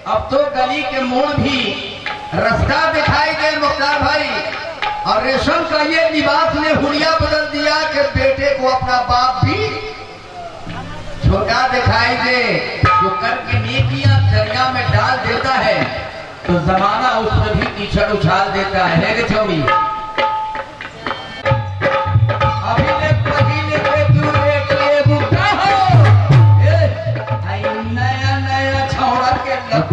अब तो गली के मोड़ भी रास्ता दिखाई दे मुख्तार भाई। और रेशम का ये लिबास ने हुलिया बदल दिया कि बेटे को अपना बाप भी छोटा दिखाई दे। जो करके नेकियां दरिया में डाल देता है तो जमाना उसमें भी कीचड़ उछाल देता है कि छवि। नया नया छौड़ा के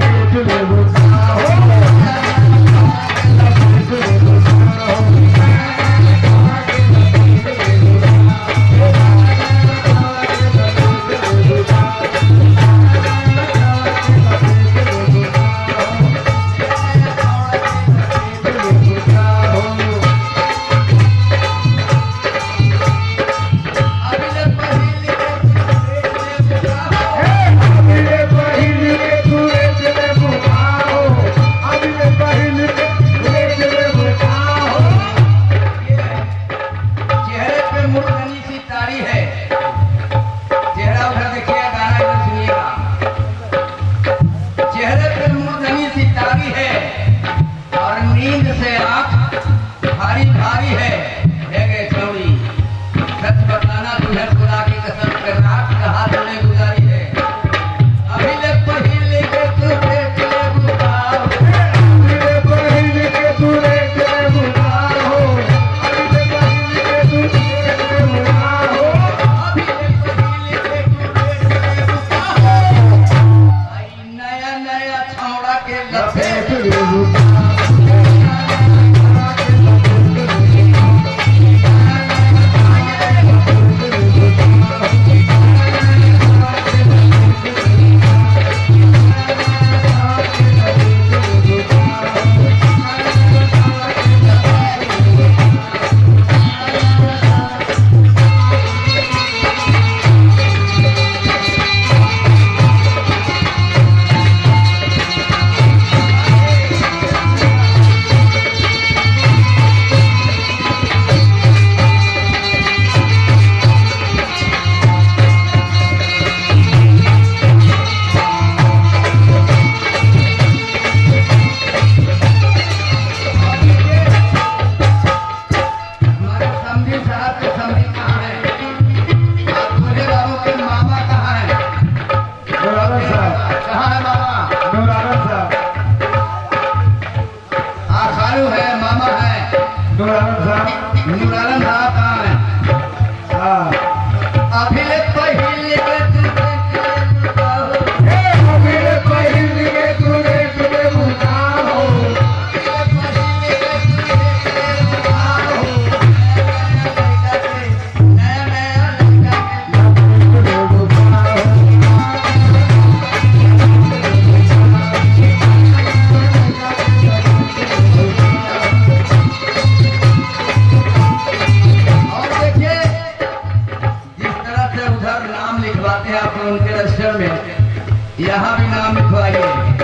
यहाँ भी नाम लिखवाइए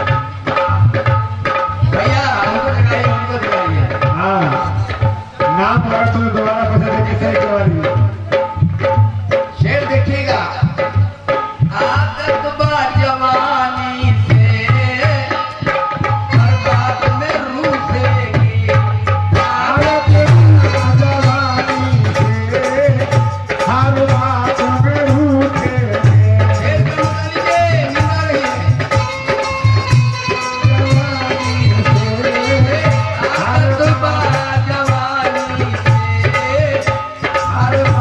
भैया, हमको दिखाइए। हाँ, नाम तो दोबारा पता किसे करवा दिया। शेर देखिएगा। आदत बा जवानी से हर बात में रूठेगी। आदत बा जवानी से हर बात में रूठेगी। शेर का लीजिए, निकाल रही है। आदत बा जवानी से हर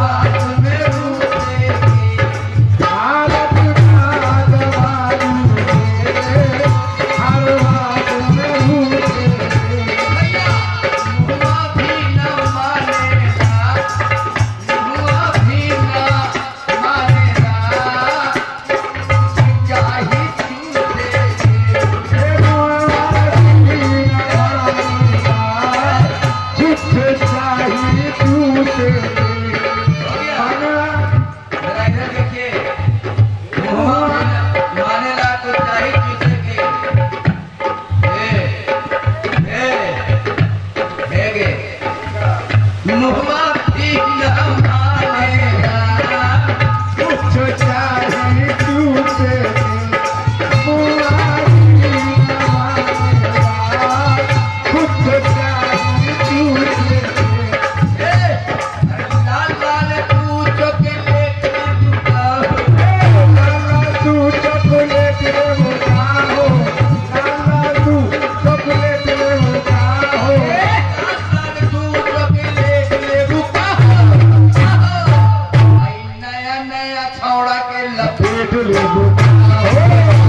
ले बुका